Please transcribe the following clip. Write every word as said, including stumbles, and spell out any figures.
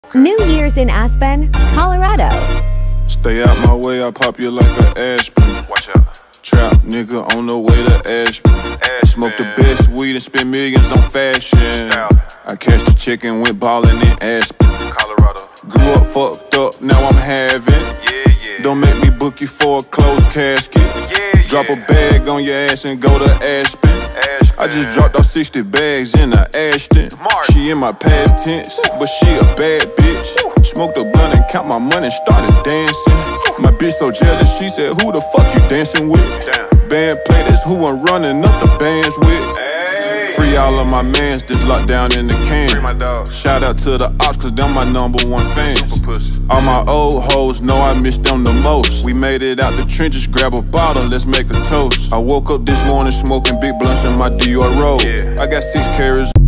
New Year's in Aspen, Colorado. Stay out my way, I pop you like an aspirin. Watch out. Trap nigga on the way to Aspen. Aspen. Smoke the best weed and spend millions on fashion. Style. I cashed the check and went ballin' in Aspen. Colorado. Grew up fucked up, now I'm having. Yeah, yeah. Don't make me book you for a closed casket. Yeah, Drop yeah. a bag on your ass and go to Aspen. Aspen. I just dropped off sixty bags in a Ashton. Mark. She in my past tense, but she a bad bitch. Smoked a blunt and count my money, started dancing. My bitch so jealous, she said, who the fuck you dancing with? Damn. Band play, that's who I'm running up the bands with. Hey. Free all of my mans, just locked down in the can. Free my dog. Shout out to the ops, cause them my number one fans. Super pussy. All my old hoes know I miss them the most. We made it out the trenches, grab a bottle, let's make a toast. I woke up this morning smoking big blunts in my Dior robe. Yeah. I got six carats.